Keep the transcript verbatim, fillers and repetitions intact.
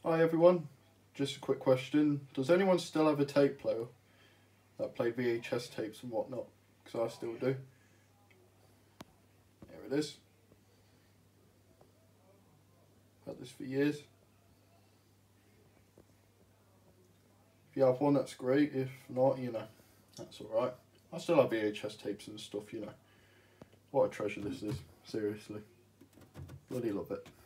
Hi everyone, just a quick question. Does anyone still have a tape player that played V H S tapes and whatnot? Because I still do. Here it is. Had this for years. If you have one, that's great. If not, you know, that's alright. I still have V H S tapes and stuff, you know. What a treasure this is, seriously. Bloody love it.